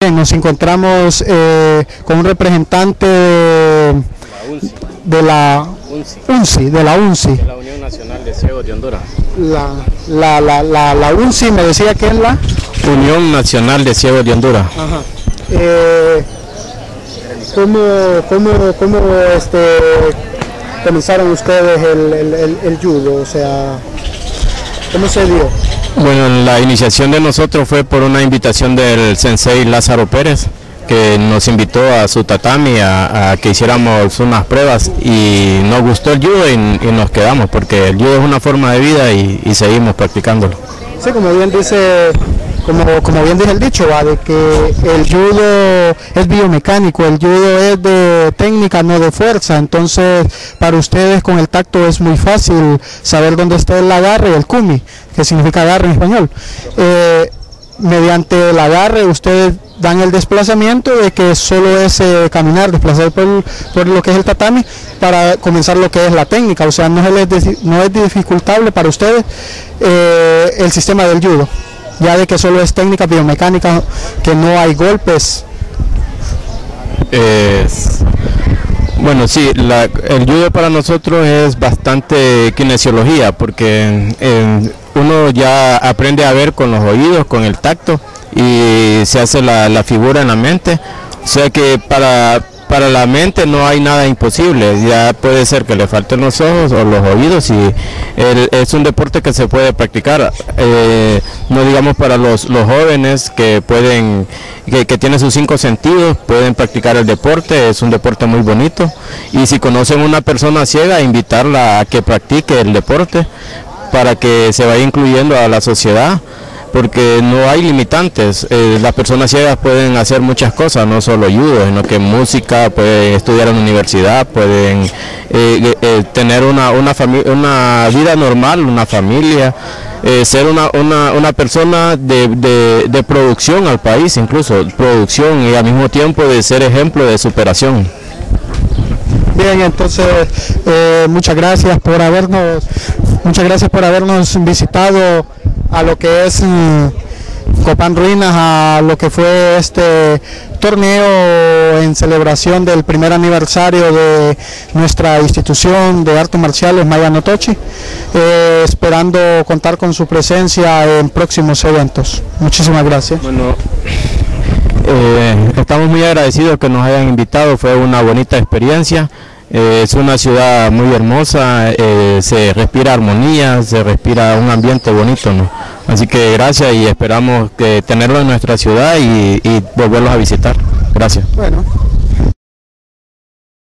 Nos encontramos con un representante de la UNCI, de la Unión Nacional de Ciegos de Honduras. La UNCI me decía que es la Unión Nacional de Ciegos de Honduras. Ajá. ¿Cómo comenzaron ustedes el judo? O sea, ¿cómo se dio? Bueno, la iniciación de nosotros fue por una invitación del sensei Lázaro Pérez, que nos invitó a su tatami a que hiciéramos unas pruebas, y nos gustó el judo y nos quedamos, porque el judo es una forma de vida y seguimos practicándolo. Sí, como bien dice, como bien dice el dicho, ¿va? De que el judo es biomecánico, el judo es de técnica, no de fuerza. Entonces, para ustedes con el tacto es muy fácil saber dónde está el agarre y el kumi, que significa agarre en español. Mediante el agarre ustedes dan el desplazamiento de que solo es caminar, desplazar por lo que es el tatami para comenzar lo que es la técnica. O sea, no es dificultable para ustedes el sistema del judo, ya de que solo es técnica biomecánica, que no hay golpes. Bueno, sí, el judo para nosotros es bastante kinesiología, porque uno ya aprende a ver con los oídos, con el tacto, y se hace la figura en la mente. O sea que para la mente no hay nada imposible. Ya puede ser que le falten los ojos o los oídos, y es un deporte que se puede practicar. No digamos para los jóvenes que tienen sus 5 sentidos, pueden practicar el deporte. Es un deporte muy bonito, y si conocen una persona ciega, invitarla a que practique el deporte para que se vaya incluyendo a la sociedad, porque no hay limitantes. Las personas ciegas pueden hacer muchas cosas, no solo judo, sino que música, pueden estudiar en la universidad, pueden tener una vida normal, una familia, ser una persona de producción al país, incluso producción, y al mismo tiempo de ser ejemplo de superación. Bien, entonces muchas gracias por habernos visitado a lo que es Copán Ruinas, a lo que fue este torneo en celebración del primer aniversario de nuestra institución de artes marciales Maya no Tochi, esperando contar con su presencia en próximos eventos. Muchísimas gracias. Bueno, estamos muy agradecidos que nos hayan invitado, fue una bonita experiencia. Es una ciudad muy hermosa, se respira armonía, se respira un ambiente bonito, ¿no? Así que gracias, y esperamos tenerlo en nuestra ciudad y volverlos a visitar. Gracias. Bueno.